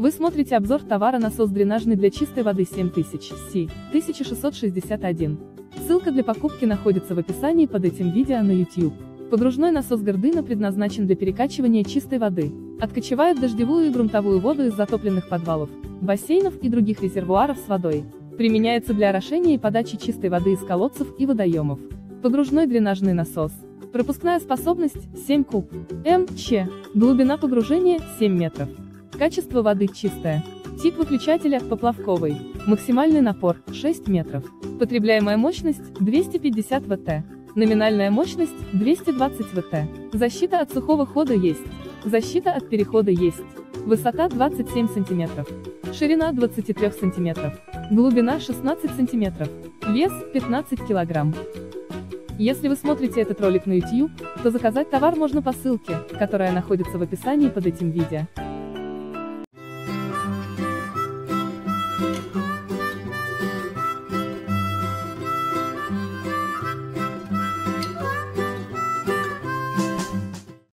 Вы смотрите обзор товара насос дренажный для чистой воды 7000 Си 1661. Ссылка для покупки находится в описании под этим видео на YouTube. Погружной насос Гардена предназначен для перекачивания чистой воды. Откачивает дождевую и грунтовую воду из затопленных подвалов, бассейнов и других резервуаров с водой. Применяется для орошения и подачи чистой воды из колодцев и водоемов. Погружной дренажный насос. Пропускная способность 7 куб. МЧ. Глубина погружения 7 метров. Качество воды чистое. Тип выключателя поплавковый. Максимальный напор 6 метров. Потребляемая мощность 250 Вт. Номинальная мощность 220 Вт. Защита от сухого хода есть. Защита от перехода есть. Высота 27 см. Ширина 23 см. Глубина 16 см. Вес 15 кг. Если вы смотрите этот ролик на YouTube, то заказать товар можно по ссылке, которая находится в описании под этим видео.